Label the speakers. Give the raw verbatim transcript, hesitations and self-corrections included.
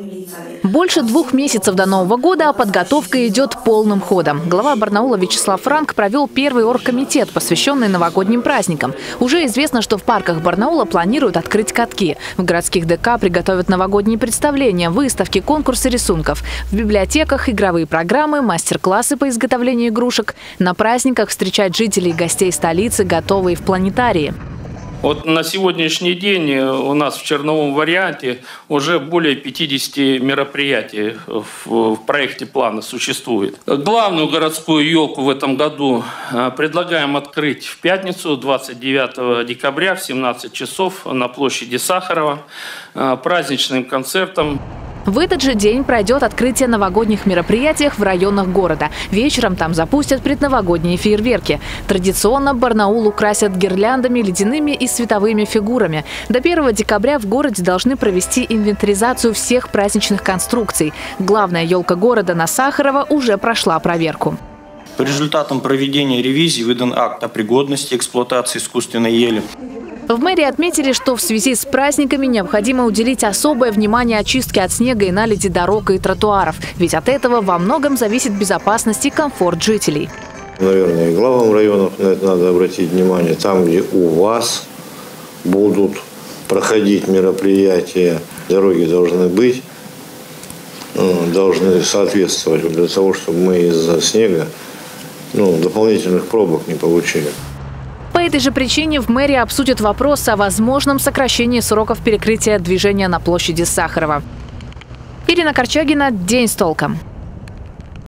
Speaker 1: Больше двух месяцев до Нового года, а подготовка идет полным ходом. Глава Барнаула Вячеслав Франк провел первый оргкомитет, посвященный новогодним праздникам. Уже известно, что в парках Барнаула планируют открыть катки. В городских ДК приготовят новогодние представления, выставки, конкурсы рисунков. В библиотеках игровые программы, мастер-классы по изготовлению игрушек. На праздниках встречать жителей и гостей столицы, готовые в планетарии.
Speaker 2: Вот на сегодняшний день у нас в черновом варианте уже более пятидесяти мероприятий в проекте плана существует. Главную городскую елку в этом году предлагаем открыть в пятницу, двадцать девятого декабря в семнадцать часов на площади Сахарова праздничным концертом.
Speaker 1: В этот же день пройдет открытие новогодних мероприятий в районах города. Вечером там запустят предновогодние фейерверки. Традиционно Барнаул украсят гирляндами, ледяными и световыми фигурами. До первого декабря в городе должны провести инвентаризацию всех праздничных конструкций. Главная елка города на Сахарова уже прошла проверку.
Speaker 3: По результатам проведения ревизии выдан акт о пригодности эксплуатации искусственной ели.
Speaker 1: В мэрии отметили, что в связи с праздниками необходимо уделить особое внимание очистке от снега и наледи дорог и тротуаров. Ведь от этого во многом зависит безопасность и комфорт жителей.
Speaker 4: Наверное, и главам районов на это надо обратить внимание. Там, где у вас будут проходить мероприятия, дороги должны быть, должны соответствовать для того, чтобы мы из-за снега ну, дополнительных пробок не получили.
Speaker 1: По этой же причине в мэрии обсудят вопрос о возможном сокращении сроков перекрытия движения на площади Сахарова. Ирина Корчагина. День с толком.